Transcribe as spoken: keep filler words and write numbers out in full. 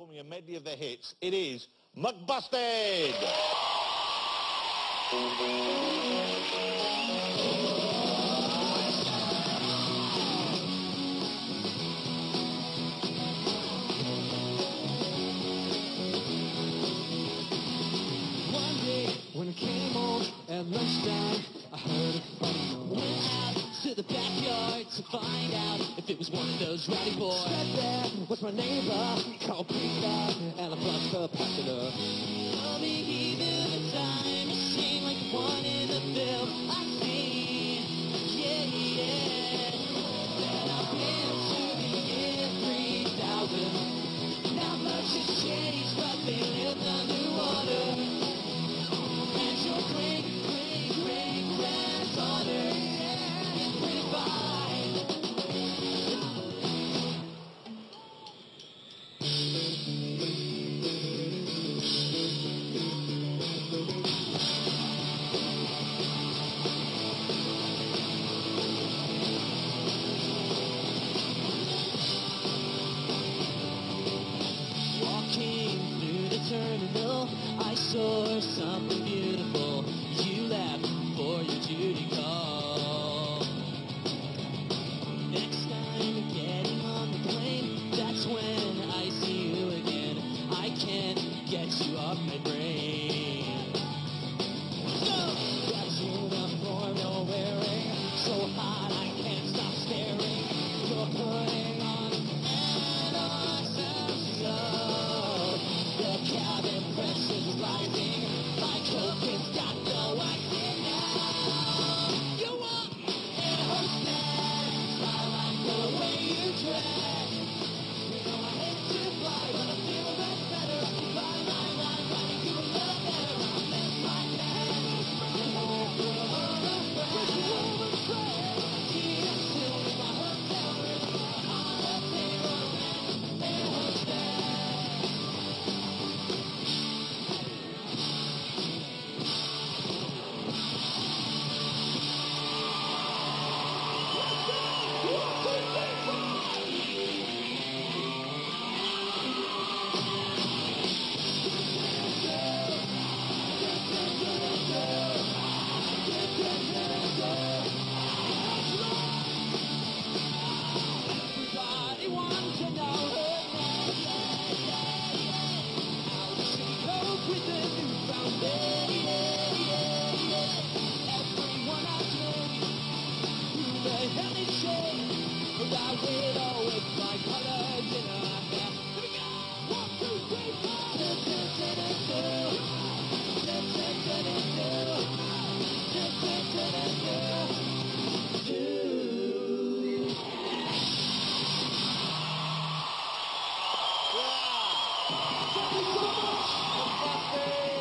performing a medley of their hits. It is McBusted! One day when I came home at lunchtime, I heard a funny noise. Went out to the backyard to find out if it was one of those rowdy boys. Sat there with my neighbor called Peter, and I blushed for passing her. Told me he knew the time, it seemed like the one in the film I'd seen. Yeah, yeah. Then I've been to the year three thousand. Not much has changed, but they lived underwater. And your great, great, great granddaughter is pretty fine. Walking through the terminal, I saw something beautiful. You left for your duty call. Next time getting on the plane, that's when I see you again. I can't get you off my brain. No! That uniform you're wearing, so hot I can't stop staring. You're putting on an awesome show. The cabin pressure's rising. My cocaine's got no acting now. You want air hostess. I like the way you dress. You know I hate to fly, but I feel much better. I can fly my line, finding you a little better. I miss my dad. You know I'm overafraid. You overafraid. Even still in my hotel room, on the payroll, air hostess. Everybody wants to know her name. How does she cope with the newfound baby? Everyone asks me, who the hell is she? But I widow with my colors in her hair. Here we go! One, two, three, four. Yeah.